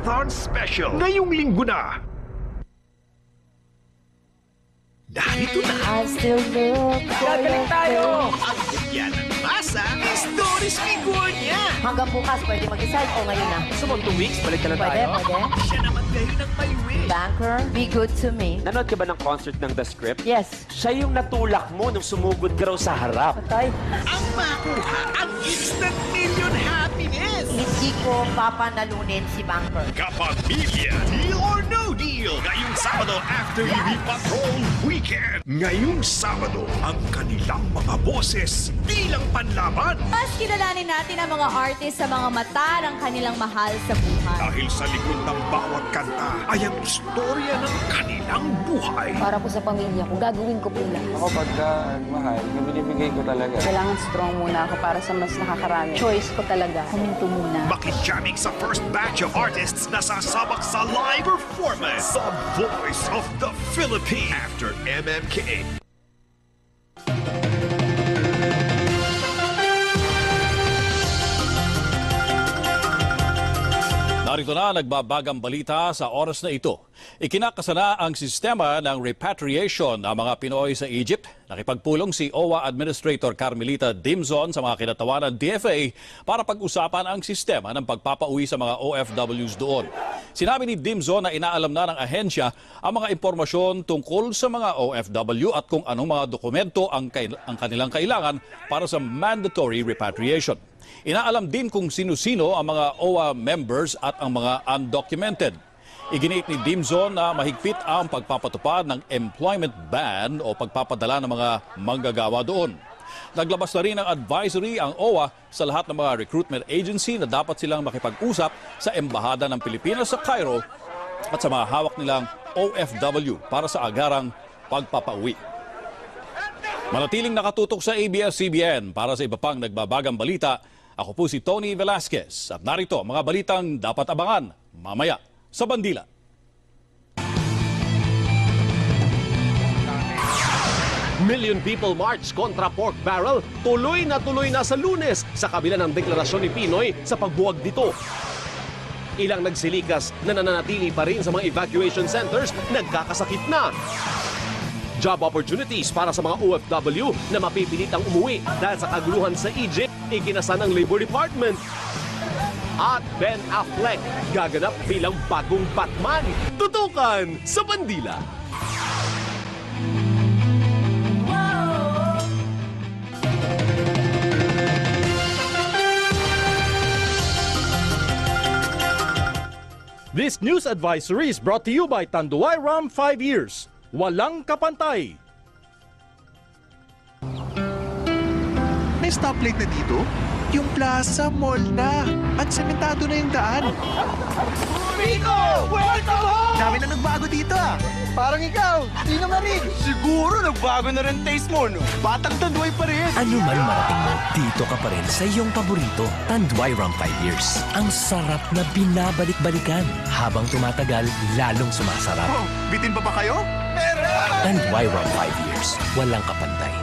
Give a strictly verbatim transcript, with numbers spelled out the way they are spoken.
Marathon Special. Ngayong linggo na. Narito na. I still look for Gagaling tayo! Ang bigyan ng masa is Doris Miguel. Hanggang bukas, pwede mag-decide o ngayon na. Gusto mo two weeks? Balik na lang Pwede, tayo? pwede. Siya naman ngayon ang may win. Banker, be good to me. Nanood ka ba ng concert ng The Script? Yes. Siya yung natulak mo nung sumugod ka raw sa harap. Patay. Ang makuha ang instant million happiness. Hindi ko papanalunin si Banker. Kapamilya, Deal or No Deal. Ngayong Sabado after Libi Patrol Weekend. Ngayong Sabado, ang kanilang mga boses bilang panlaban. Mas kilalanin natin ang mga artist sa mga mata ng kanilang mahal sa buhay. Dahil sa likod ng bawat kanta ay ang istorya ng kanilang buhay. Para po sa pamilya ko, gagawin ko po lahat. Ako pagka mahal, yung binibigay ko talaga. Kailangan strong muna ako para sa mas nakakarami. Choice ko talaga, huminto muna. Makijamming sa first batch of artists na sasabak sa live performance. The Voice of the Philippines after M M K. Narito na nagbabagang balita sa oras na ito. Ikinakasana ang sistema ng repatriation ng mga Pinoy sa Egypt. Nakipagpulong si O W A Administrator Carmelita Dimzon sa mga kinatawan ng D F A para pag-usapan ang sistema ng pagpapauwi sa mga O F Ws doon. Sinabi ni Dimzon na inaalam na ng ahensya ang mga impormasyon tungkol sa mga O F W at kung anong mga dokumento ang, ang kanilang kailangan para sa mandatory repatriation. Inaalam din kung sino-sino ang mga O W A members at ang mga undocumented. Iginit ni Dimzon na mahigpit ang pagpapatupad ng employment ban o pagpapadala ng mga manggagawa doon. Naglabas na rin ng advisory ang O W A sa lahat ng mga recruitment agency na dapat silang makipag-usap sa Embahada ng Pilipinas sa Cairo at sa mga hawak nilang O F W para sa agarang pagpapauwi. Manatiling nakatutok sa A B S C B N para sa iba pang nagbabagang balita. Ako po si Tony Velasquez at narito ang mga balitang dapat abangan mamaya sa Bandila. Million people march kontra pork barrel, tuloy na tuloy na sa Lunes sa kabila ng deklarasyon ni Pinoy sa pagbuwag dito. Ilang nagsilikas na nananatili pa rin sa mga evacuation centers, nagkakasakit na. Job opportunities para sa mga O F W na mapipilitang umuwi dahil sa kaguluhan sa Egypt, ikinasa ng Labor Department. At Ben Affleck gaganap bilang bagong Batman. Tutukan sa Bandila. This news advisory is brought to you by Tanduay Ram five years. Walang kapantay. May stoplight na dito? Yung plaza, mall na. At sementado na yung daan. Rico! Welcome home! Dami na nagbago dito ah. Parang ikaw, di naman rin. Siguro nagbago na rin taste mo, no? Batang Tanduay pa rin. Ano man marating mo, dito ka pa rin sa iyong paborito. Tanduay Ram five years. Ang sarap na binabalik-balikan. Habang tumatagal, lalong sumasarap. Oh, bitin pa ba kayo? Tanduay Ram five years. Walang kapantay.